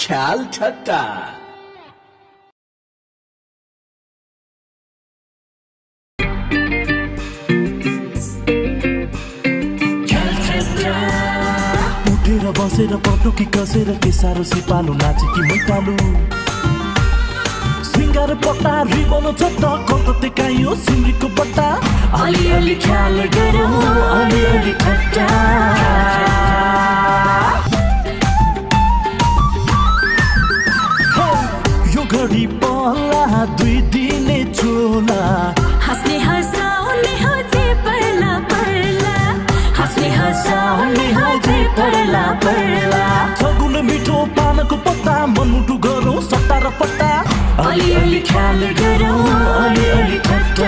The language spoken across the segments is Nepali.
ख्याल ठट्टा। उठेर बसेर पटुकी कसेर के सारो सिपालु नाचे कि मैटालु सिंगार पट्टा रिबन चट्टा कतते कायो सिमरीको बट्टा अलिअलि ख्याल गरौँ अलिअलि ठट्टा। यो घडी पहला 2 दिने चोला हाँस्ने हँसाउने हो जे पर्ला पर्ला हाँस्ने हँसाउने हो जे पर्ला पर्ला सगुन मिठो पानको पत्ता मनमुटु गरौँ सट्टा र पट्टा अलिअलि ख्याल गरौँ अलिअलि ठट्टा।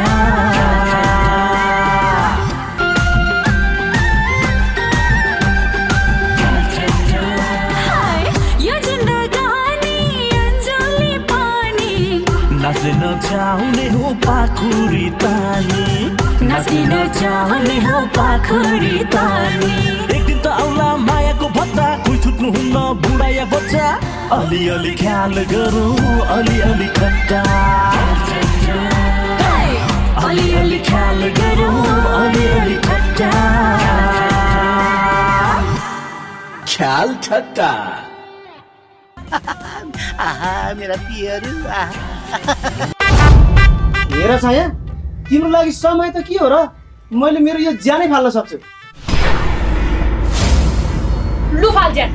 नाच्न नचाउने हो पाखुरी तानी नाच्न नचाउने हो पाखुरी तानी एक दिन त आउला मायाको भत्ता कोही छुट्नु हुन्न बुढा या बच्चा अलिअलि ख्याल गरौँ अलिअलि ठट्टा अलिअलि ख्याल गरौँ अलिअलि ठट्टा। ख्याल ठट्टा। आहा मेरा पियरु हेर छाया तिम्रो लागि समय त के हो र मैले मेरो यो ज्यानै फाल्न सक्छु। लु फाल ज्यान।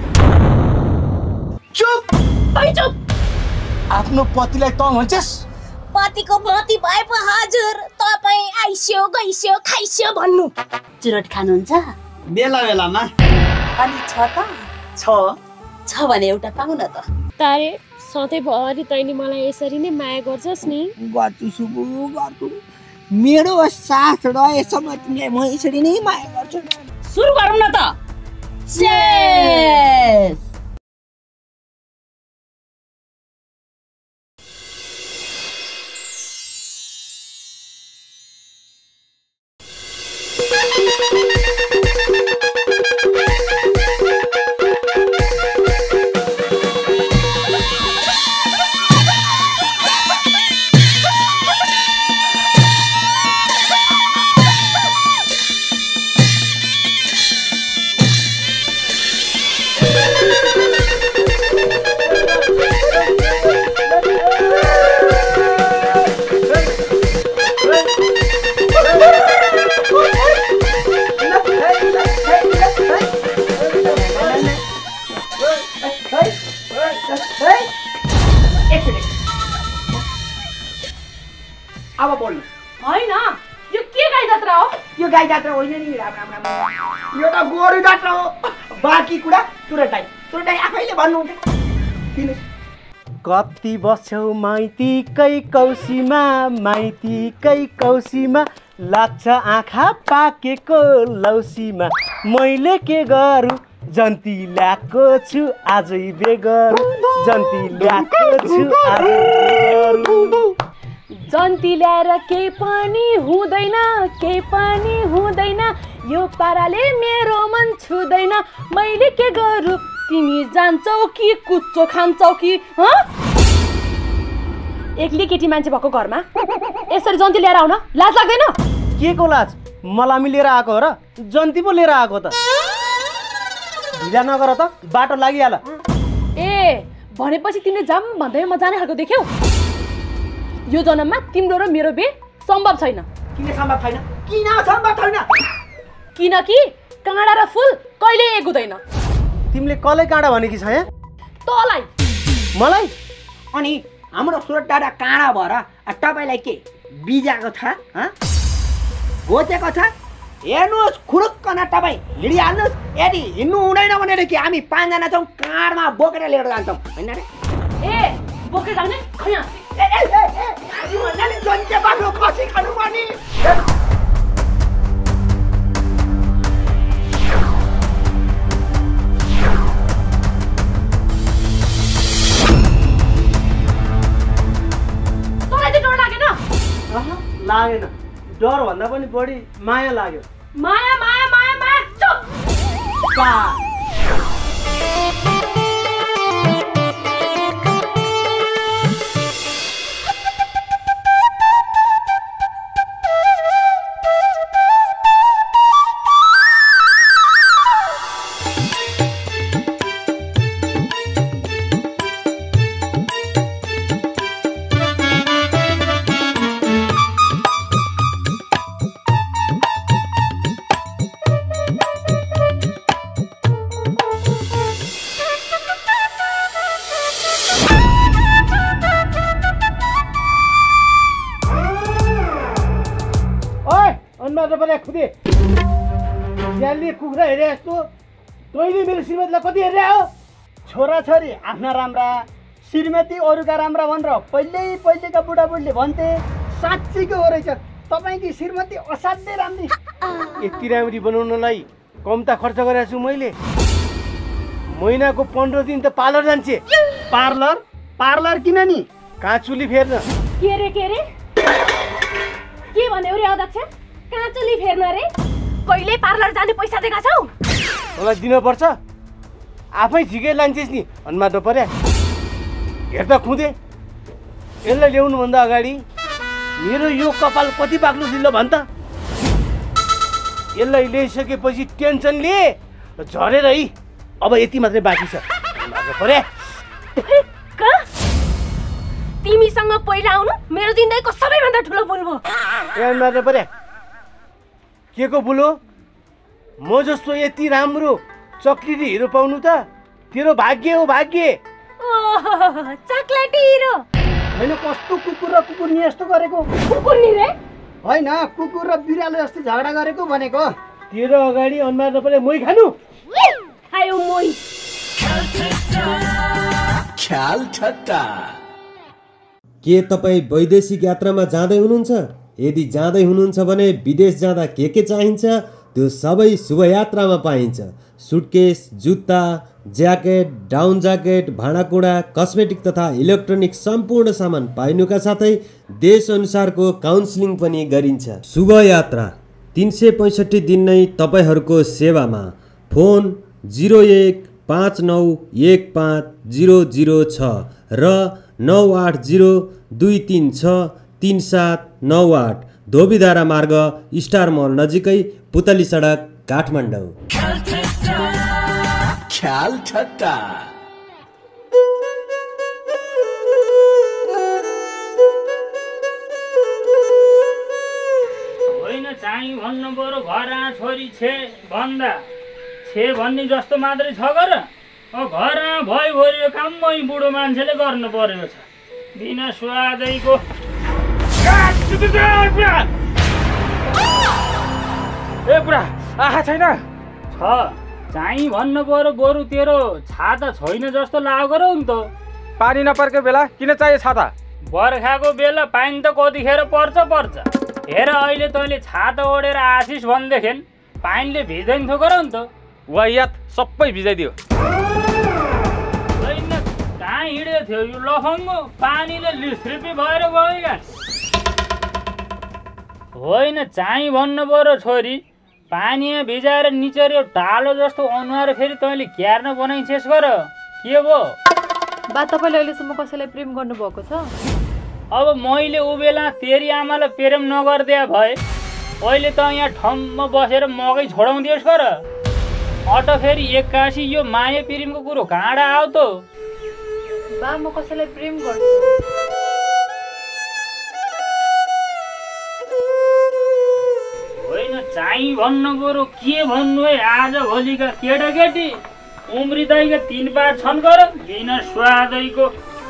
चुप ओइ चुप। आफ्नो पतिलाई तँ भन्छस् पतिको मती भए पो हजुर तपाई आइस्यो गइस्यो खाइस्यो भन्नु। चुरोट खानुहुन्छ बेला बेलामा अनि छ त छ भने एउटा पाउ न त। तारे सधैँभरि तैँले मलाई यसरी नै माया गर्छस् नि। गर्छु सुबु गर्छु मेरो साथ रहेसम्म तिमीलाई म यसरी नै माया गर्छु। सुरु गरौँ न त। शेष। अब बोल्नु हैन यो के गाई जात्रा हो? यो गाई जात्रा होइन नि राम राम राम यो त गोरु जात्रा हो। बाँकी कुरा तुरन्tai आफैले भन्नुहुन्छ। कति बस्छौ माइतीकै कौसीमा लाग्छ आँखा पाकेको लौसीमा मैले के गरौँ जन्ती ल्याएको छु आजै बेगरौँ जन्ती ल्याएको छु आजै बेगरौँ। जन्ती ल्याएर केही पनि हुँदैन यो पाराले मेरो मन छुँदैन मैले के गरौँ तिमी जान्छौ कि कुच्चो खान्छौ कि एक्लै केटी मान्छे भएको घरमा यसरी जन्ती लिएर आउन लाज लाग्दैन? के को लाज मलामी लिएर आएको हो र जन्ती पो लिएर आएको त ढिला नगर त बाटो लागिहाल। ए भनेपछि तिमीले जाम भन्दै म जाने खालको देख्यौ? यो जन्ममा तिम्रो र मेरो बे सम्भव छैन। किन सम्भव छैन? किनकि काँडा र फुल कहिले एक हुँदैन। तिमीले कसले काँडा भनेकी छ तँलाई मलाई? अनि हाम्रो सुरत दादा काँडा भएर तपाईलाई के बिजाको छ घोचेको छ? हेर्नुहोस् खुरुक्क न तपाईँ हिँडिहाल्नुहोस्। यदि हिँड्नु हुँदैन भनेदेखि हामी 5 जना छौँ काँडमा बोकेर लिएर जान्छौँ होइन रे? ए बोकेर जाने खैया जन्ते बाटो खसी खानु पर्ने। लागेन डर भन्दा पनि बढी माया लाग्यो। माया माया माया माया चुप। परे खुदे स्यालले कुखुरा हेरे जस्तो तैँले मेरो श्रीमतीलाई कति हेरे हो? छोराछोरी आफ्ना राम्रा, श्रीमती अरूका राम्रा भनेर पहिलेका बुढाबुढीले भन्थे। साँच्चीको हो रहेछ, तपाईँकी श्रीमती असाध्यै राम्री। यति राम्री बनाउनलाई कम त खर्च गरेको छु मैले। महिनाको 15 दिन त पार्लर जान्छे। पार्लर किन नि? कहाँ चुली फेर्न। के रे के भन्यो रे अध्यक्ष? कहाँ चुली फेर्न रे? कहिले पार्लर जाने पैसा दिएका छौ? मलाई दिनुपर्छ, आफै झिकै लान्छेस् नि। अनुहार नपर्या हेर त खुदे, यसलाई ल्याउनुभन्दा अगाडि मेरो यो कपाल कति पाक्नु दिल्लो भन् त। यसलाई ल्याइसकेपछि टेन्सन लिए झरेर है, अब यति मात्रै बाँकी छ। पर्या तिमीसँग पहिला आउनु मेरो जिन्दगीको सबैभन्दा ठुलो भुल भयो। ए मात्र पर्या के को भुल हो? म जस्तो यति राम्रो चक्लेटी हिरो पाउनु त तेरो भाग्य हो, भाग्य। ओह चक्लेटी हिरो होइन, कस्तो कुकुर र कुकुरनी यस्तो गरेको? कुकुरनी रे होइन, कुकुर र बिरालो जस्तो झगडा गरेको भनेको। तेरो अगाडि अनुहार नपरे मोही खानु। आयो मोही। ख्याल ठट्टा। के तपाईँ वैदेशिक यात्रामा जाँदै हुनुहुन्छ? यदि जाँदै हुनुहुन्छ भने विदेश जाँदा के चाहिन्छ त्यो सबै शुभ यात्रामा पाइन्छ। सुटकेस, जुत्ता, ज्याकेट, डाउन ज्याकेट, भाँडाकुँडा, कस्मेटिक तथा इलेक्ट्रोनिक सम्पूर्ण सामान पाइनुका साथै देशअनुसारको काउन्सिलिङ पनि गरिन्छ। शुभ यात्रा 365 दिन नै तपाईँहरूको सेवामा। फोन 0159150006 र 9802363798। धोबीधारा मार्ग, स्टार मल नजिकै, पुतली सडक, काठमाडौँ। ख्याल ठट्टा। होइन चाहिँ भन्नु बरु घर छोरी छे भन्दा छे भन्ने जस्तो मात्रै छ गर। घर भइभरि काममै बुढो मान्छेले गर्नु परेको छ। बिना स्वादैको ए बुढा आँखा छैन? छ चाहिँ भन्नु बरु बरु तेरो छाता छैन जस्तो लागेर नि त। पानी नपरेको बेला किन चाहियो छाता? बर्खाको बेला पानी त कतिखेर पर्छ। हेर अहिले तैँले छाता ओढेर आशिष भन्देखि पानीले भिज्दैन थियो गर नि त। वायात सबै भिजाइदियो। कहाँ हिँडेको थियो यो लफङ्गो? पानीले लिस्रिपी भएर गयो क्या। होइन चाहिँ भन्नु पऱ्यो छोरी, पानीमा भिजाएर निचर्यो टालो जस्तो अनुहार फेरि तैँले क्यार्न बनाइछेस गर। के भयो? बा तपाईँले अहिलेसम्म कसैलाई प्रेम गर्नुभएको छ? अब मैले ऊ बेला तेरी आमालाई प्रेम नगरिदिए भए अहिले त यहाँ ठम्म बसेर मकै छोडाउँदियोस् गर। अट फेरि एक्कासी यो माया प्रेमको कुरो कहाँडा आऊ त? बा म कसैलाई प्रेम गर्छु। होइन चाहिँ भन्नु बरु के भन्नु है? आज भोलिका केटाकेटी उम्रिँदैका 3 बार छन् गर। बिना स्वादैको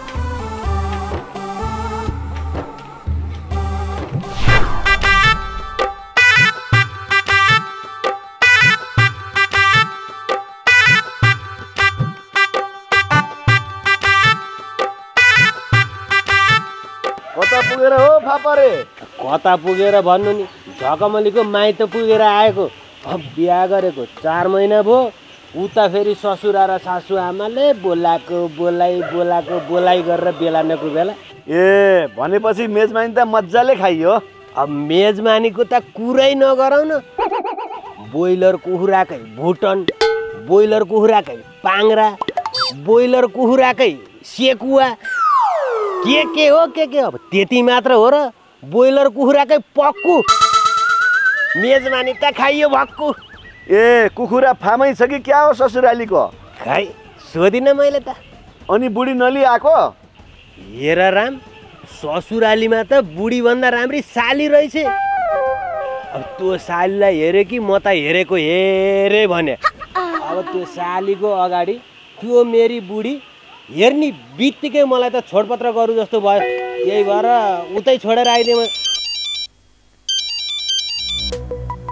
कता पुगेर हो फापरे? कता पुगेर भन्नु नि, झकमलीको माइत पुगेर आएको। अब बिहा गरेको 4 महिना भयो, उता फेरि ससुरा र सासु आमाले बोलाएको बोलाइ गरेर बेलानको बेला। ए भनेपछि मेजमानी त मजाले खाइयो। अब मेजमानीको त कुरै नगरौ न। बोइलर कुखुराकै भुटन, बोइलर कुखुराकै पाङ्रा, बोइलर कुखुराकै सेकुवा, के हो अब त्यति मात्र हो र? बोइलर कुखुराकै पक्कु मेजमानी त खाइयो भक्कु। ए कुखुरा फार्मै छ कि क्या हो ससुरालीको? खै सोधिनँ मैले त। अनि बुढी नली आएको? हेर राम, ससुरालीमा त बुढीभन्दा राम्री साली रहेछ। अब त्यो सालीलाई हेऱ्यो कि म त हेरेको हेरे भने। अब त्यो सालीको अगाडि त्यो मेरी बुढी हेर्ने बित्तिकै मलाई त छोडपत्र गरौँ जस्तो भयो। यही भएर उतै छोडेर आइदिएँ म।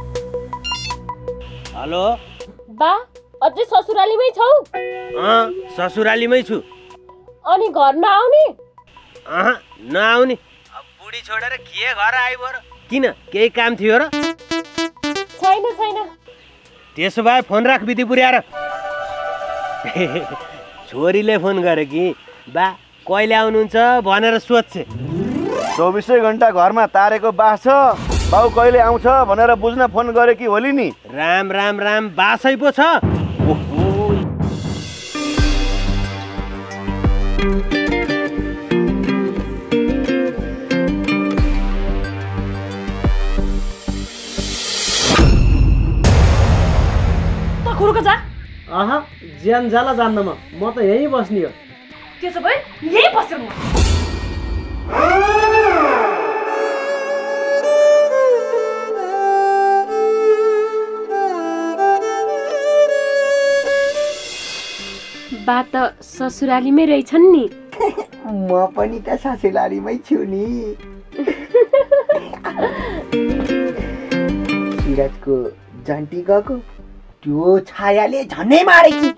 हेलो बा अझै ससुरालीमै छौ? ससुरालीमै छु। अनि घर नआउने? नआउने। बुढी छोडेर के घर आइबर? किन केही काम थियो र? छैन। त्यसो भए फोन राख बिदी पुर्याएर। छोरीले फोन गरे कि बा कहिले आउनुहुन्छ भनेर सोध्छे। 24 घण्टा घरमा तारेको बास छ। बाउ कहिले आउँछ भनेर बुझ्न फोन गरे कि होली नि। राम बासै पो छ। खुरुको जा। ज्यान जाला जान्न म त यहीँ बस्ने हो। त्यसो भए यहीँ बस्छु म। बा त ससुरालीमै रहेछन् नि। म पनि त ससुरालीमै छु नि। सिराजको जन्टी गएको त्यो छायाले झनै मारे कि।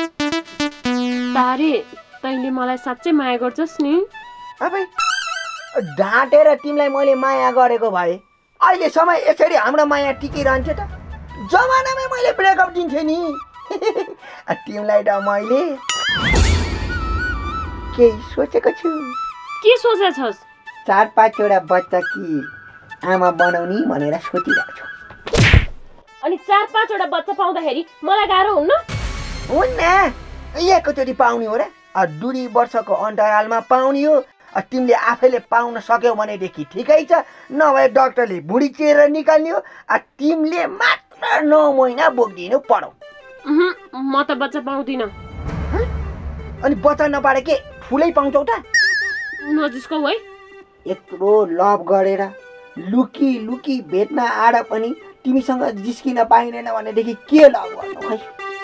तारे तैँले मलाई साँच्चै माया गर्छस् नि। अबे ढाँटेर तिमीलाई मैले माया गरेको भए अहिलेसम्म यसरी हाम्रो माया टिकिरहन्थ्यो त? जमानामै मैले ब्रेकअप दिन्थेँ नि। तिमीलाई त मैले केही सोचेको छु। के सोचेछस्? 4-5वटा बच्चा कि आमा बनाउने भनेर सोचिरहेको छु। अनि 4-5वटा बच्चा पाउँदाखेरि मलाई गाह्रो हुन्न? एकैचोटि पाउने हो र? 2 वर्षको अन्तरालमा पाउने हो। तिमीले आफैले पाउन सक्यौ भनेदेखि ठिकै छ, नभए डाक्टरले बुढी चिरेर निकाल्ने हो। तिमीले मात्र 9 महिना बोकिदिनु पर्यो। म त बच्चा पाउँदिन। अनि बच्चा नपाए के फुलै पाउँछौ त? नजिस्कौ है। यत्रो लभ गरेर लुकी भेट्न आएर पनि तिमीसँग जिस्किन पाइँदैन भनेदेखि के लभ गर्नु खै?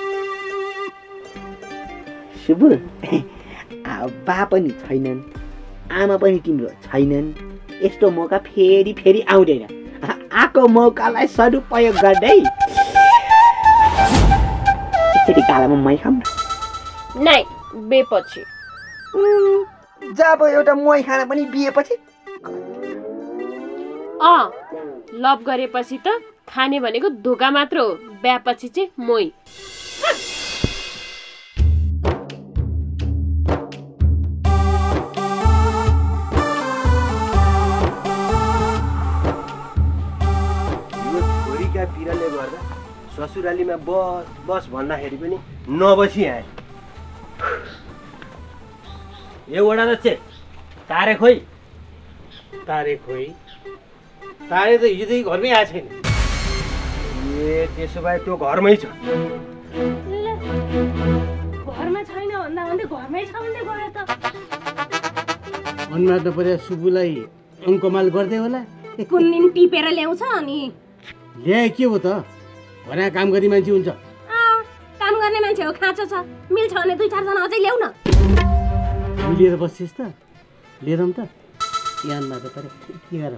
सुबु बा पनि छैनन्, आमा पनि तिम्रो छैनन्। यस्तो मौका फेरि आउँदैन। आएको मौकालाई सदुपयोग गर्दै यसरी कालामा मै खाऊ न। नाइ बेपछि जब एउटा मै खान पनि बिएपछि लभ गरेपछि त खाने भनेको धोका मात्र हो, बिएपछि चाहिँ मोही। छोरीका पिराले गर्दा ससुरालीमा बस भन्दाखेरि पनि नबसी आए। एउटा त चेक तारे खोइ तारे त हिजोदेखि घरमै आएको छैन। त्यसो भए त्यो घरमै छ। घरमा छैन भन्दा घरमै छ भन्दै गयो त। अनुहार नपरे सुबुलाई अङ्कमाल गर्दै होला। कुन दिन टिपेर ल्याउँछ अनि ल्याए के हो त? भना काम गर्ने मान्छे हुन्छ। काम गर्ने मान्छे हो, खाँचो छ। मिल्छ भने 2-4 जना अझै ल्याउ न। लिएर बस्छस् त? लिएर त यानमा त परे के गर।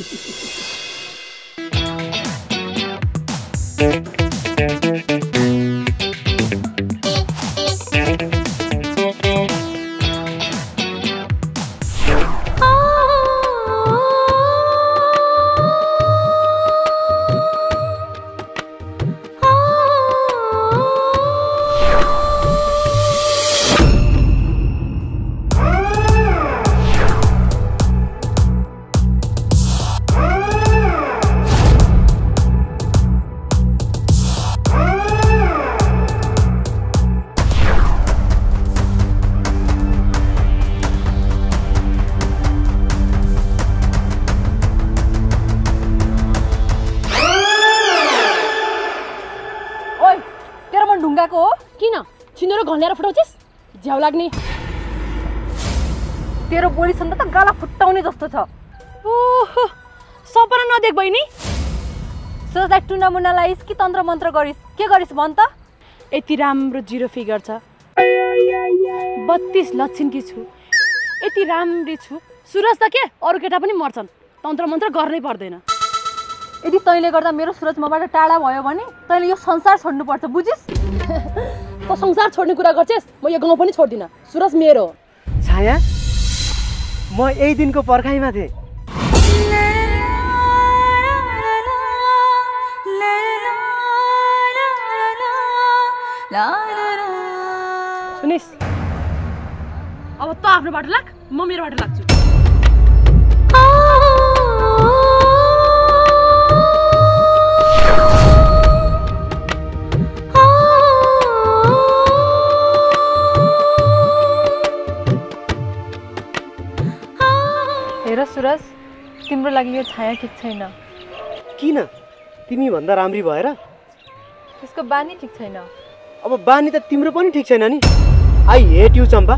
किन छिनेर घन्याएर फुटाउँछस्? झ्याउ लाग्ने। तेरो बोली सुन्दा त गाला फुटाउने जस्तो छ। ओहो सपना नदेख बहिनी। सोच्दा टुना मुना लाइस् कि तन्त्र मन्त्र गरिस्? के गरिस् भन् त? यति राम्रो 0 फिगर छ। 32 लक्षणकी छु। यति राम्री छु। सुरज त के अरू केटा पनि मर्छन्, तन्त्र मन्त्र गर्नै पर्दैन। यदि तैँले गर्दा मेरो सुरज मबाट टाढा भयो भने तैँले यो संसार छोड्नुपर्छ, बुझिस्? त संसार छोड्ने कुरा गर्छस्, म यो गाउँ पनि छोड्दिनँ। सुरज मेरो हो। छाया, म यही दिनको पर्खाइमा थिएँ। सुनिस्, अब त आफ्नो बाटो लाग, म मेरो बाटो लाग्छु। हेर सुरज, तिम्रो लागि यो छाया ठिक छैन। किन? तिमी भन्दा राम्री भएर? त्यसको बानी ठिक छैन। अब बानी त तिम्रो पनि ठिक छैन नि। I hate you Champa.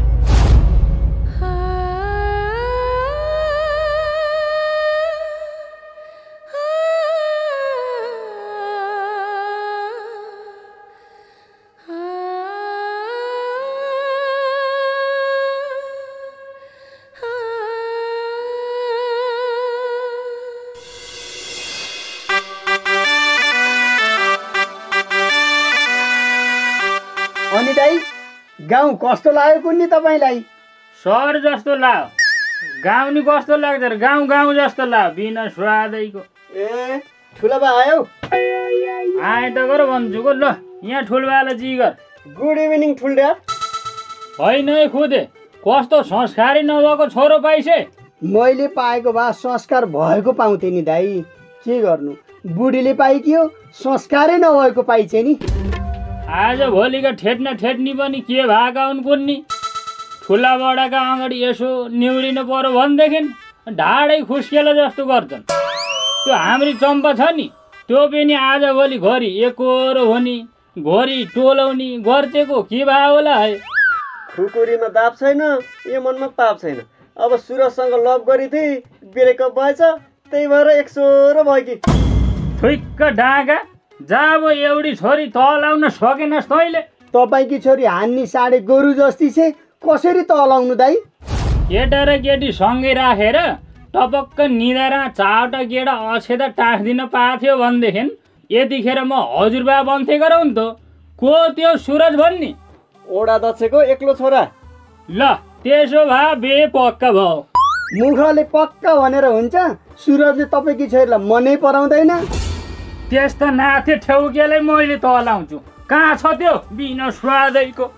अनि दाइ गाउँ कस्तो लाग्यो कुन्नी तपाईँलाई? सहर जस्तो लाग्यो। गाउँ नि कस्तो लाग्छ र? गाउँ गाउँ जस्तो लाग्यो बिना स्वादैको। ए ठुलो बा आयो? आए त गर भन्छु को। ल यहाँ ठुलबाले जिगर। गुड इभिनिङ ठुल्डा। होइन है खुदे, कस्तो संस्कारी नभएको छोरो पाइसे? मैले पाएको भए संस्कार भएको पाउँथे नि दाइ। के गर्नु, बुढीले पाइकियो, संस्कारै नभएको पाइछ नि। आज भोलिका ठेट्न ठेट्नी पनि के भएका हुन् कुन्नी? ठुला बडाका अगाडि यसो निहुरिनु पर्यो भनेदेखि ढाडै खुस्केला जस्तो गर्छन्। त्यो हाम्री चम्पा छ नि, त्यो पनि आज भोलि घरि एकहोरो हुने, घरि टोलाउने गर्चेको के भयो होला है? खुकुरीमा दाब छैन, यो मनमा पाप छैन। अब सुरजसँग लभ गरी थिए, ब्रेकअप भएछ, त्यही भएर एकसोरो भयो कि। ठुक्क डाँगा, जब एउटी छोरी तलाउन सकेनस् तैँले? तपाईँकी छोरी हान्नी साढे गोरु जस्ती छे, कसरी तलाउनु दाइ? केटा र केटी सँगै राखेर टपक्क निधाएर चावटा केटा अछेत टाँसिदिन पाथ्यो भनेदेखि यतिखेर म हजुरबा बन्थे गरौँ नि त। को त्यो सुरज भन्ने? ओडा दक्षको एक्लो छोरा। ल त्यसो भए बे पक्का भयो। मुखले पक्का भनेर हुन्छ? सुरजले तपाईँकी छोरीलाई मनै पराउँदैन? त्यस्तो नाथे ठेउकेलाई मैले तलाउँछु। कहाँ छ त्यो बिना स्वादैको?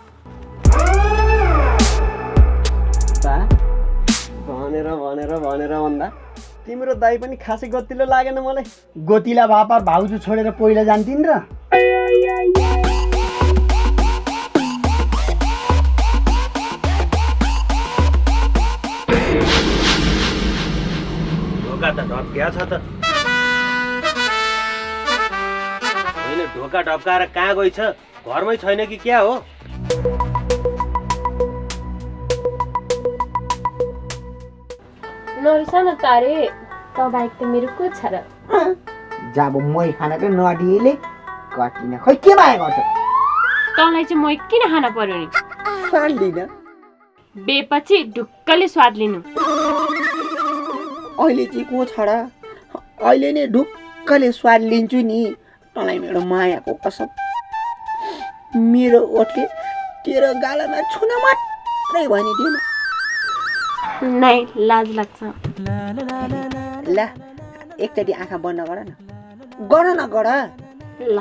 भनेर भन्दा तिम्रो दाइ पनि खासै गतिलो लागेन मलाई। गोतिला बापा भाउजू छोडेर पहिला जान्थिन् र? ढोका त ढप्क्या छ त। होइन, ढोका ढप्काएर कहाँ गइछ? घरमै छैन कि क्या हो? नरिसा न तारे, त बाइक त मेरो को छ र? जब मै खानाको नडिएले कटिन खै के भयो गर्छ? तँलाई चाहिँ मै किन खान पर्यो नि? स्वाद लिन। बेपछि ढुक्कले स्वाद लिनु। अहिले चाहिँ को छ र? अहिले नै ढुक्कले स्वाद लिन्छु नि। तँलाई मेरो मायाको कसम। मेरो ओठले तेरो गालामा छुन मात्रै भनिदिएन। नाइ लाज लाग्छ। ल एकचोटि आँखा बन्द गर न। गर न गर। ल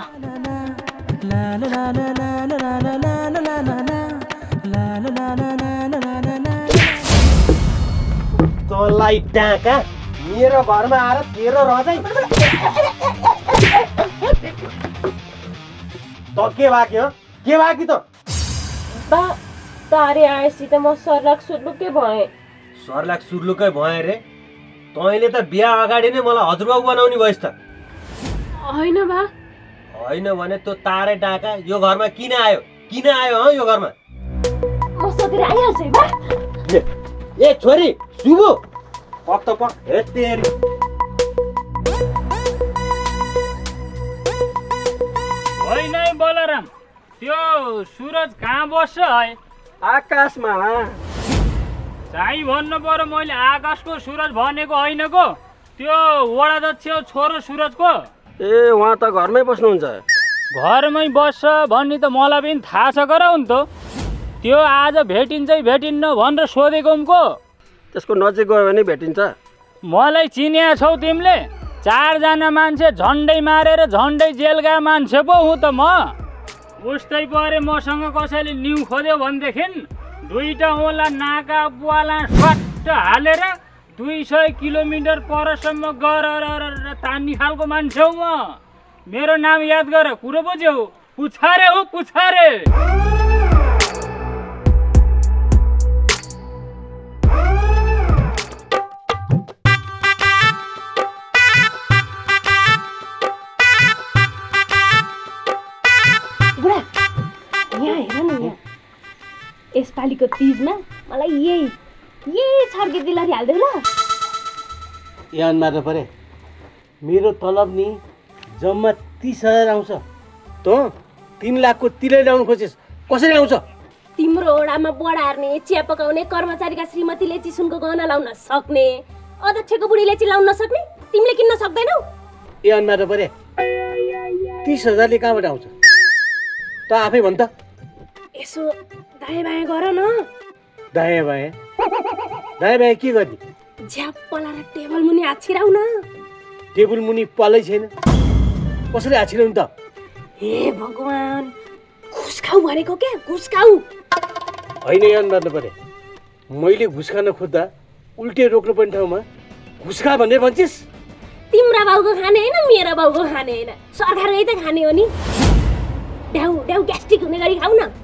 तँलाई डाका मेरो घरमा आएर तेरो रजाइ त के बाँकी हो? के बाँकी त? बा तारे आएपछि त म सर्लाक सुर्लुकै भएँ। सर्लाक सुर्लुकै भएँ रे? तैँले त बिहा अगाडि नै मलाई हजुरबाबु बनाउने भइस् त। होइन बा। होइन भने त्यो तारे डाका यो घरमा किन आयो? किन आयो यो घरमा? म सोधेर आइहाल्छु है बा। ए छोरी सुबु पक त पक। हे तेरी होइन है बलराम, त्यो सुरज कहाँ बस्छ है? आकाशमा। चाहिँ भन्नु पर्यो, मैले आकाशको सुरज भनेको होइनको। त्यो वडा अध्यक्ष छोरो सुरजको ए उहाँ त घरमै बस्नुहुन्छ घरमै बस्छ भन्ने त मलाई पनि थाहा छ गराउ नि त त्यो आज भेटिन्छ भेटिन्न भनेर सोधेको को त्यसको नजिक गयो भने भेटिन्छ मलाई चिन्या छौ तिमीले 4 जना मान्छे झन्डै मारेर झन्डै जेल गए मान्छे पो हुँ त म उस्तै परे मसँग कसैले न्यु खोज्यो भनेदेखि 2टा ओला नाका बुवाला सट्ट हालेर 200 किलोमिटर परसम्म गरेर तान्ने खालको मान्छे हो म मेरो नाम याद गर कुरो बुझ्यौ पुछारे हो पुछारे बुढा यहाँ हेर न यहाँ यसपालिको तिजमा मलाई यही छर्के दिलारी हाल्देऊ ल यहाँ मार्नु परे मेरो तलब नि जम्मा 30,000 आउँछ त 3 लाखको तिलै ल्याउनु खोजेस् कसरी आउँछ तिम्रो ओडामा बडा हार्ने चिया पकाउने कर्मचारीका श्रीमतीले चिसुनको गहना लाउन सक्ने अध्यक्षको बुढीले चिलाउन नसक्ने तिमीले किन्न सक्दैनौ यहाँ मार्नु परे 30,000 ले कहाँबाट आउँछ त आफै भन् त यसो दायाँ बायाँ गर न दायाँ बायाँ के गर्ने झ्याप्प लाएर टेबल मुनि आछिराउ न टेबल मुनि पालै छैन कसरी आछिराउनु त हे भगवान घुस खाऊ भनेको के घुस खाऊ होइन यहाँ मार्नु परे मैले घुस खान खोज्दा उल्टे रोक्नु पर्ने ठाउँमा घुस खा भनेर भन्छिस् तिम्रा बाउको खाने हैन मेरो बाउको खाने हैन सरकारकै त खाने हो नि ड्याउ ग्यास्ट्रिक हुने गरी खाऊ न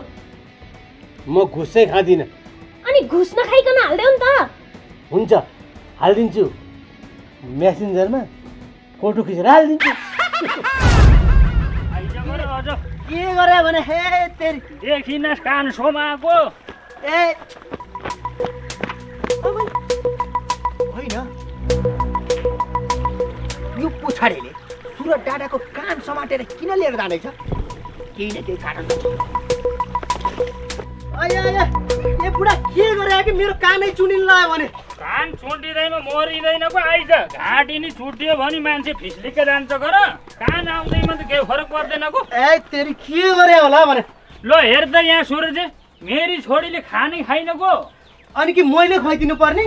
म घुस चाहिँ खाँदिनँ अनि घुस नखाइकन हाल्देऊ नि त हुन्छ हालिदिन्छु मेसेन्जरमा फोटो खिचेर हालिदिन्छु के गरे भने हे तेरी देखिनस् कान सोमाको ए होइन यो पुछाडेले सुरत डाँडाको कान समातेर किन लिएर जाँदैछ केही न केही कारण ए बुढा के गरे कि मेरो कानै चुनिन लाग्यो भने कान छुट्टिँदैन मरिँदैन पो आइज घाँटी नि छुट्टियो भने मान्छे फिस्लिक्क जान्छ गर कान आउँदैमा त केही फरक पर्दैन को ए तेरी के गरे होला भने ल हेर त यहाँ सुरज मेरी छोरीले खानै खाइन को अनि कि मैले खुवाइदिनु पर्ने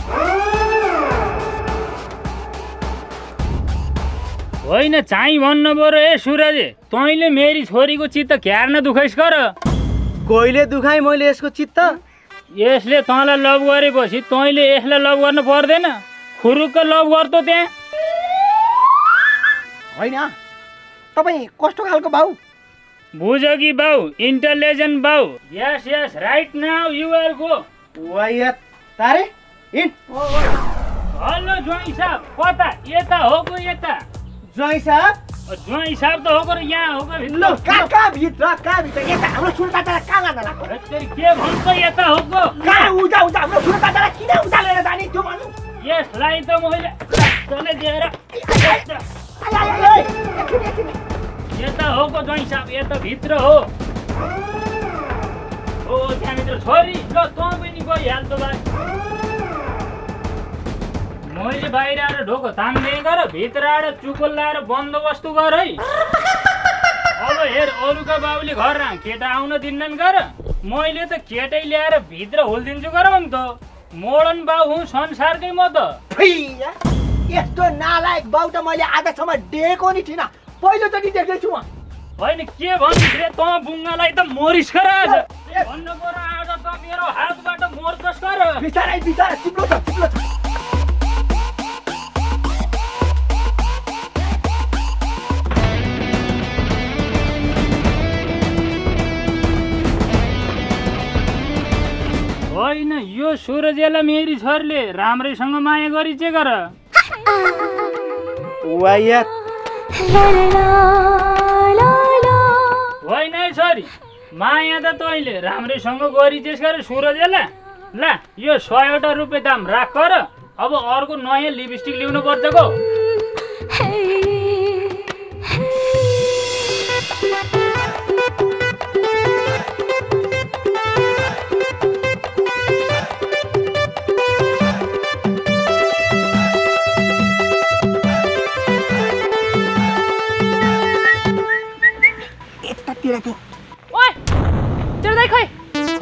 होइन चाहिँ भन्नु बरु ए सुरज तैँले मेरी छोरीको चित्त क्यार्न दुखाइस् गर कहिले दुखाइ मैले यसको चित्त यसले तँलाई लभ गरेपछि तैँले यसलाई लभ गर्न पर्दैन खुरुक्क लभ गर्तो त्यहाँ होइन तपाईँ कस्तो खालको बाउ बुझ कि बाउ इन्टेलिजेन्ट बाउ yes yes right now you are go via तारे इन हेलो ज्वाइँ साहब कता यता हो गो यता ज्वाइँ साहब त हो गो यहाँ हो गो लो का भित्र यता हाम्रो सुनकाटा कहाँ लान लाग्यो तेरी के भन्छ यता हो गो कहाँ उजा हाम्रो सुनकाटा किन उजालेर जाने त्यो भन्नु यसलाई त मैले तले दिएर यता हो गो ज्वाइँ साहब यता भित्र हो ओ त्यहाँभित्र छोरी ल तँ पनि गइहाल्छ भाइ मैले बाहिर आएर ढोको तान्दै गर भित्र आएर चुकुल लाएर बन्दोबस्त गर है अब हेर अरूका बाबुले घर केटा आउन दिन्नन् गर मैले त केटै ल्याएर भित्र होलिदिन्छु गर नि त मोडन बाउ हुँ संसारकै म त यस्तो नालायक बाउ त मैले आजसम्म देखेको नि थिइनँ पहिलोचोटि देख्दैछु म होइन के भन्नु रे तँ बुङ्गालाई त मोरिस गर आज भन्नु पर्यो आज त मेरो हातबाट मोर्कस गर बिचारै चिप्लो छ होइन यो सूरजलाई मेरी छोरीले राम्रैसँग माया गरी चाहिँ गर होइन है छोरी माया त तैँले राम्रैसँग गरी चाहिँ गर सूरजलाई ल यो 100 रुपियाँ दाम राख र अब अर्को नयाँ लिपस्टिक ल्याउनु पर्छ गो तेरा के ओए तेरो दाइ खै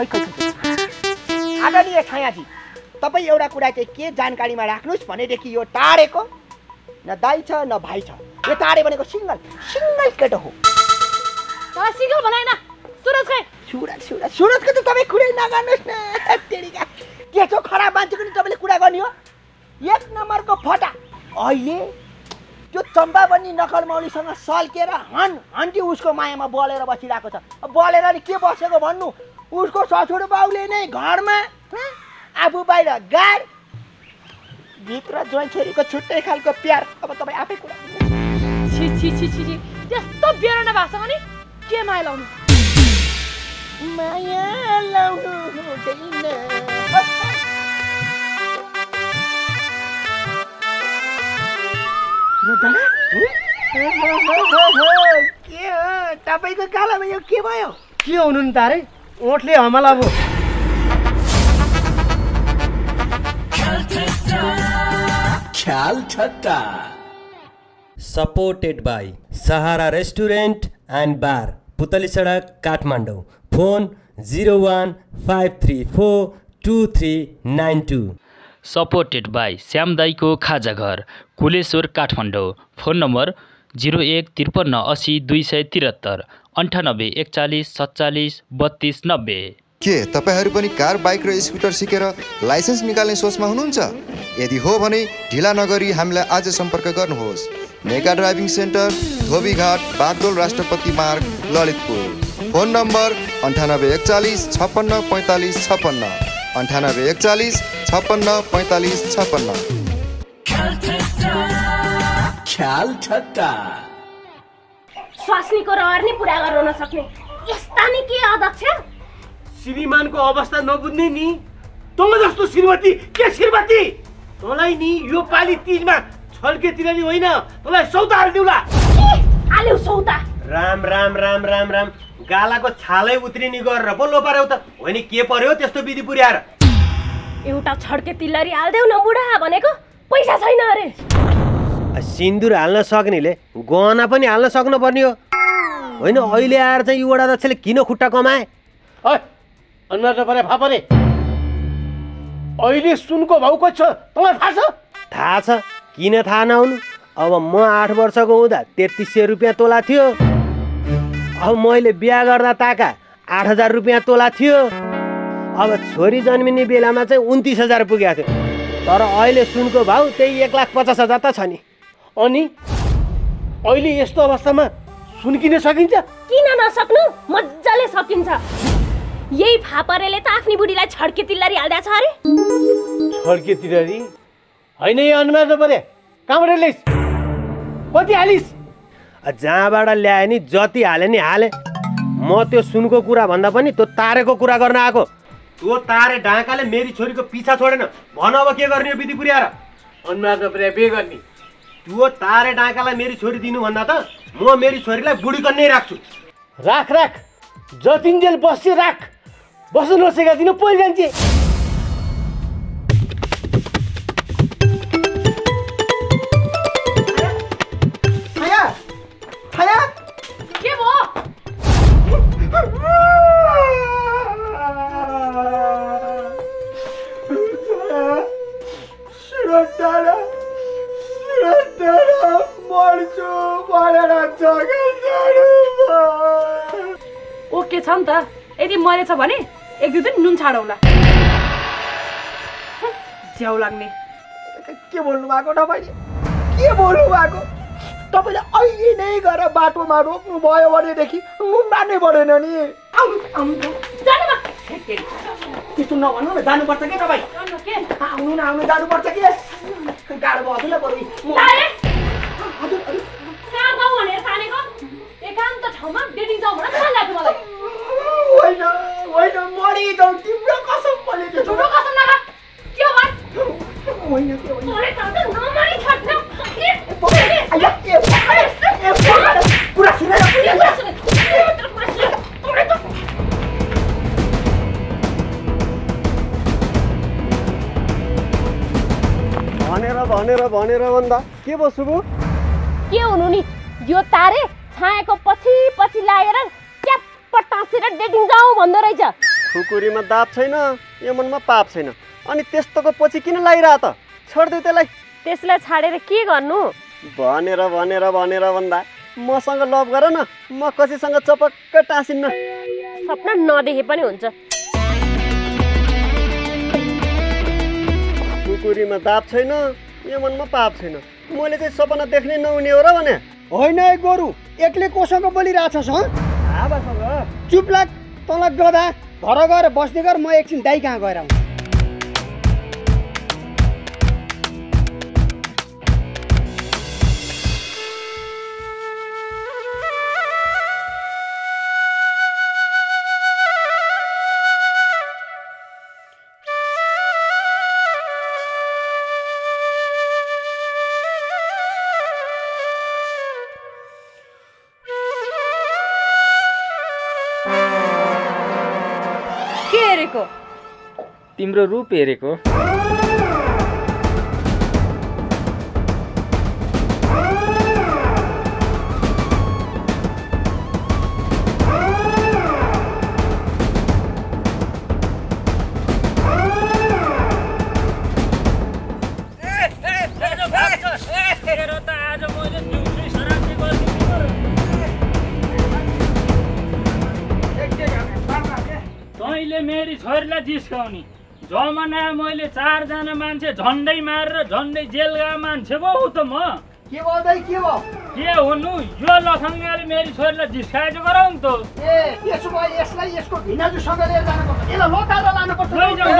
आदरणीय छायाजी तपाईँ एउटा कुरा चाहिँ के जानकारीमा राख्नुहोस् भनेदेखि यो टाढेको न दाइ छ न भाइ छ यो टाढे भनेको सिंगल केटो हो तँलाई सिंगल बनाइन सुरज खै सुरजको त तपाईँ कुरै नगर्नुहोस् न तेरिका त्यस्तो खराब मान्छेको नि तपाईँले कुरा गर्ने हो 1 नम्बरको फटा अहिले त्यो चम्पा बन्ने नकल मौलीसँग सल्केर हन्टी उसको मायामा बलेर बसिरहेको छ बलेर नि के बसेको भन्नु उसको ससुर बाउले नै घरमा आफू बाहिर गाड भित्र ज्वाइँ छोरीको छुट्टै खालको प्यार अब तपाईँ आफै कुरा छि त्यस्तो बेरो नभासँग नि के माया लाउनु माया लाउनु हुँदैन के हो तपाईँको गालामा यो के भयो के हुनु नि तारे ओठले हमला भयो ख्याल ठट्टा supported by Sahara restaurant and bar Putali Sadak Kathmandu phone 0153423392 supported by Shyam दाईको खाजा घर कुलेश्वर काठमाडौँ फोन नम्बर 0153800273 9814473290 के तपाईहरू पनि कार बाइक र स्कुटर सिकेर लाइसेन्स निकाल्ने सोचमा हुनुहुन्छ यदि हो भने ढिला नगरी हामीलाई आज सम्पर्क गर्नुहोस् mega driving centre Dhobighat Bagdol Rashtrapati Marg Lalitpur phone number 9841564556 9841564556 ख्याल ठट्टा स्वास्नीको रहर नि पुरा गर्न नसक्ने यस्ता नि के अध्यक्ष श्रीमानको अवस्था नबुझ्ने नि तँ जस्तो श्रीमती के श्रीमती तँलाई नि यो पाली तीजमा छल्केतिर नि होइन तँलाई सौदा हालिदिउला आलु सौदा राम राम राम राम राम गालाको छालै उत्रिने गरेर पो लोपार्यौ त होइन के पर्यो त्यस्तो विधि पुर्याएर एउटा छड्के तिल्लरी हाल्देऊ न बुढा भनेको पैसा छैन अरे सिन्दुर हाल्न सक्नेले गहना पनि हाल्न सक्नुपर्ने हो होइन अहिले आएर चाहिँ यो वडा अध्यक्षले किन खुट्टा कमाए अनुहार नपरे फापरे अहिले सुनको भाउ कति छ तँलाई थाहा छ थाहा छ किन थाहा नहुनु अब म 8 वर्षको हुँदा 3300 रुपियाँ तोला थियो अब मैले बिहा गर्दा ताका 8000 रुपियाँ तोला थियो अब छोरी जन्मिने बेलामा चाहिँ 29000 पुगेको थियो तर अहिले सुनको भाउ त्यही 1,50,000 त छ नि अनि अहिले यस्तो अवस्थामा सुन किन सकिन्छ किन नसक्नु मज्जाले सकिन्छ यही फापरेले त आफ्नी बुढीलाई छड्के तिल्लरी हाल्दैछ अरे छड्के तिल्लरी होइन यो अनुहार नपरे कहाँबाट ल्याइस् कति हालिस् जहाँबाट ल्याए नि जति हाले नि हाले म त्यो सुनको कुरा भन्दा पनि त्यो तारेको कुरा गर्न आएको त्यो तारे ढाकाले मेरी छोरीको पिछा छोडेन भन अब के गर्ने विधि पुर्याएर अनुहार नपरे बे गर्ने त्यो तारे ढाकालाई मेरी छोरी दिनुभन्दा त म मेरी छोरीलाई बुढी कन्नै राख्छु राख जतिन्जेल बस्छ राख बस्नु नसकेका दिन पहिले जान्छे के भयो ओके छ नि त यदि मरेछ भने 1-2 दिन नुन छाडौला झ्याउ लाग्ने के बोल्नु भएको तपाईँले के बोल्नु भएको तपाईँले अहिले नै गएर बाटोमा रोक्नु भयो भनेदेखि मार्नै परेन नि त्यस्तो नभन्नु न जानुपर्छ के तपाईँ आउनु जानुपर्छ कि गाह्रो भयो ल बरु एकान्त ठाउँमा डेटिङ जाउँ भनेर मन लाग्यो मलाई होइन मरि जाउँ तिम्रो कसम मैले ठुलो कसम नखा के हो होइन तोले त नमरी छट्न कुरा सुनेर भनेर भन्दा के बस्नु के हुनु नि यो तारे छायाको पछि लागेर च्याप भेटेर डेटिङ जाऊ भन्दो रहेछ। खुकुरीमा दाब छैन यो मनमा पाप छैन अनि त्यस्तोको पछि किन लागिरह त छोड्दिउ त्यसलाई। त्यसलाई छाडेर के गर्नु भनेर भनेर भनेर भन्दा मसँग लभ गर न म कसैसँग चपक्क टाँसिन्न। सपना नदेखे पनि हुन्छ। खुकुरीमा दाब छैन यो मनमा पाप छैन मैले चाहिँ सपना देख्ने नहुने हो र भने होइन है गोरु एक्लै कोसँग बोलिरहेछस् हँ चुप लाग तँलाई गदा घर गएर बस्दै गर म एकछिन दाइ कहाँ गएर आउँछु। तिम्रो रूप हेरेको। तैँले मेरी छोरीलाई जिस्काउने जमाना मैले 4 जना मान्छे झन्डै मारेर झन्डै जेल गएको मान्छे पो हो त म। के भयो दाइ के भयो? के हुनु यो लफङ्गाले मेरी छोरीलाई जिस्काएछ गरौ नि त। ए त्यसो भए यसलाई यसको भिनाजुसँग लिएर जानुपर्छ यसलाई लताएर लानुपर्छ।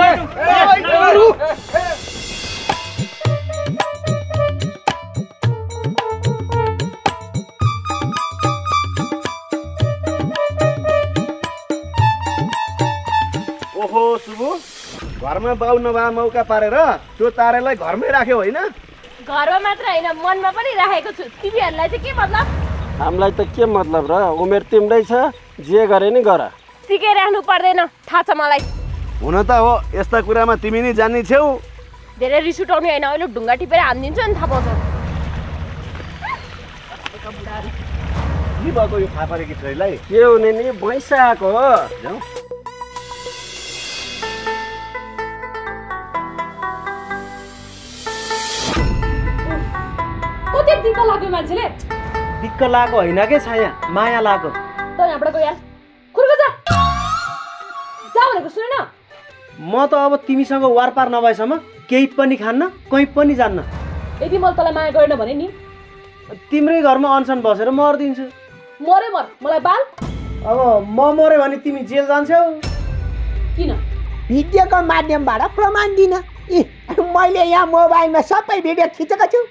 ओहो सुबु घरमा बाउ नभए मौका पारेर त्यो तारेलाई घरमै राख्यो होइन? घरमा मात्र होइन मनमा पनि राखेको छु। तिमीहरूलाई चाहिँ के मतलब? हामीलाई त के मतलब र उमेर तिम्रै छ जे गरे नि गर। सिकाइराख्नु पर्दैन थाहा छ मलाई। हुन त हो यस्ता कुरामा तिमी नि जान्ने छेउ। धेरै रिस उठाउने होइन अहिले ढुङ्गा टिपेर हानिदिन्छु नि थाहा पाउँछ। के भएको यो थाहा पारेकी छोरीलाई? के हुने नि भैँसा आएको हो। कति दिक्क लाग्यो मान्छेले? दिक्क लागेको होइन के छाया माया लाग्यो। त यहाँबाट गइहाल खुर्को जा भनेको सुनेन? म त अब तिमीसँग वारपार नभएसम्म केही पनि खान्न कहीँ पनि जान्न। यदि मैले तँलाई माया गरेन भने नि तिम्रै घरमा अनसन बसेर मर्दिन्छु। मरे मर मलाई बाल। अब म मऱ्यो भने तिमी जेल जान्छौ। किन? भिडियोको माध्यमबाट प्रमाण दिन। मैले यहाँ मोबाइलमा सबै भिडियो खिचेको छु।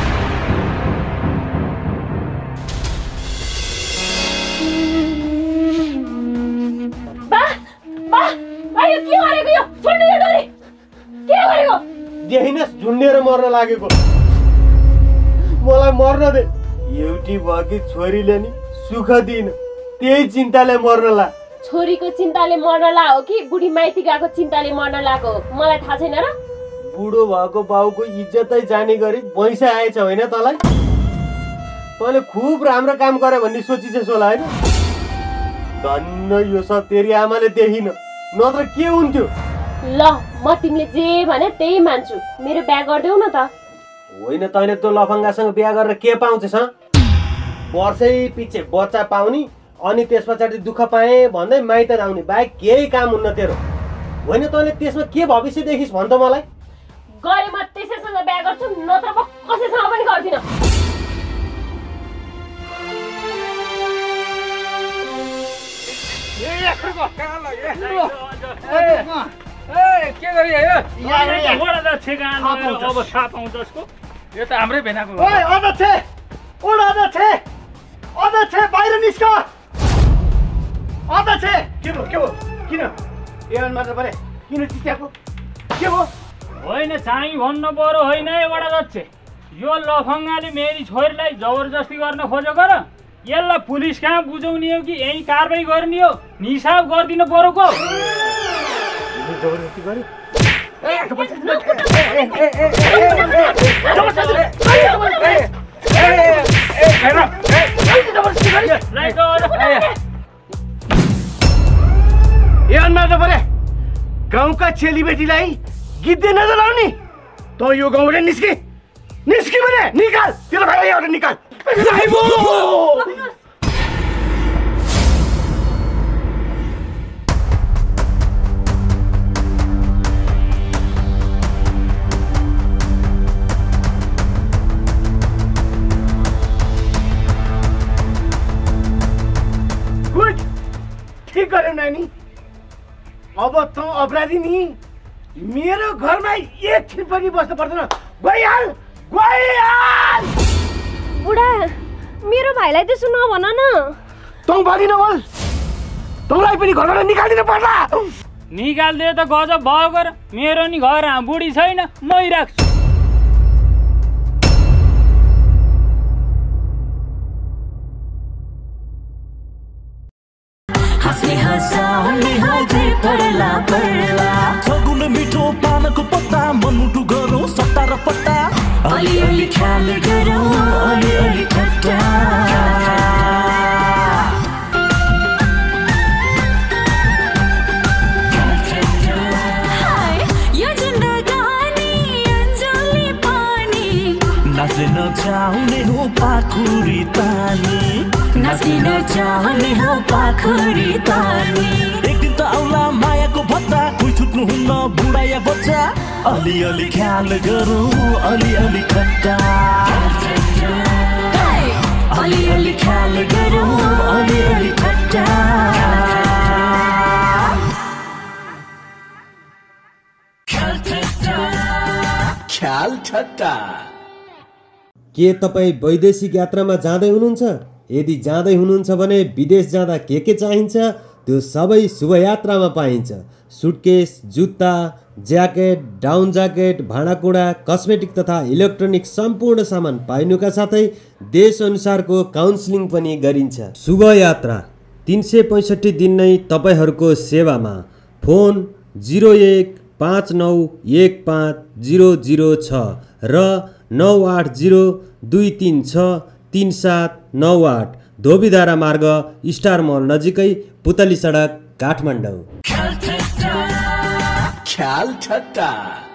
यो के गरेको यो छोड्नु यो डोरी के गरेको? देखिनस् झुन्डेर मर्न लागेको। मलाई मर्न दे। एउटी भएकी छोरीले नि सुख दिन त्यही चिन्ताले मर्न ला। छोरीको चिन्ताले मर्न ला हो कि बुढी माइती गएको चिन्ताले मर्न लागेको मलाई थाहा छैन र। बुढो भएको बाउको इज्जतै जाने गरी पैसा आएछ होइन तँलाई? तैँले खुब राम्रो काम गरे भन्ने सोचिछस् होला होइन? धन्न यो सब तेरी आमाले देखिन नत्र के हुन्थ्यो? ल म तिमीले जे भने त्यही मान्छु। मेरो बिहा गरिदेऊ न त। होइन तैँले त्यो लफङ्गासँग बिहा गरेर के पाउँछस्? वर्षै पछि बच्चा पाउने अनि त्यस पछाडि दुःख पाएँ भन्दै माइत आउने बाहेक केही काम हुन्न तेरो। होइन तैँले त्यसमा के भविष्य देखिस् भन् त मलाई? गरे म त्यसैसँग बिहा गर्छु नत्र म कसैसँग पनि गर्दिनँ। के गरी आयो? अब थाहा पाउँछ उसको। यो त हाम्रै भेनाको हो। ओइ अध्यक्ष बाहिर निस्क। अध्यक्ष के भयो किन एरन मात्र परे किन चिच्याको के भयो? होइन चाहिँ भन्नु पर्यो होइन एउटा अध्यक्ष यो लफङ्गाले मेरी छोरीलाई जबरजस्ती गर्न खोजेको र यसलाई पुलिस कहाँ बुझाउने हो कि यही कारबाही गर्ने हो? हिसाब गरिदिनु परेको। जबरजस्ती गरे ए मार्नु परे गाउँका चेलीबेटीलाई गीत दिन नजलाउने त यो गाउँबाट निस्के भने निकाल तेरो भाइलाई एउटा निकाल गुड ठीक गर्यो नानी अब त अपराधी नि मेरो घरमा एकछिन पनि बस्नु पर्दैन गइहाल बुढा मेरो भाइलाई त्यसो नभन न तँ भनिन बोल तँलाई पनि घरबाट निकालिदिनु पर्ला निकालिदियो त गजब भयो गर मेरो नि घर बुढी छैन मै राख्छु सगुन मिठो पानको पत्ता मनमुटु गरौँ सट्टा र पट्टा अलिअलि ख्याल गरौँ अलिअलि ठट्टा यो जिन्दगानी अन्जली पानी नाच्न नचाउने हो पाखुरी तानी नाच्न नचाउने हो पाखुरी तानी एक दिन त आउला मायाको भत्ता कोही छुट्नुहुन्न बुढा या बच्चा अलिअलि ख्याल गरौँ अलिअलि ठट्टा अलिअलि ख्याल गरौँ अलिअलि ठट्टा ख्याल ठट्टा के तपाईँ वैदेशिक यात्रामा जाँदै हुनुहुन्छ? यदि जाँदै हुनुहुन्छ भने विदेश जाँदा के चाहिन्छ त्यो सबै शुभ यात्रामा पाइन्छ। सुटकेस, जुत्ता, ज्याकेट, डाउन ज्याकेट, भाँडाकुँडा, कस्मेटिक तथा इलेक्ट्रोनिक सम्पूर्ण सामान पाइनुका साथै देश अनुसारको काउन्सिलिङ पनि गरिन्छ। शुभ यात्रा 365 दिन नै तपाईहरूको सेवामा। फोन 0159150006 र 9802363798 धोबीधारा मार्ग स्टार मल नजिकै पुतली सडक काठमाडौँ। ख्याल ठट्टा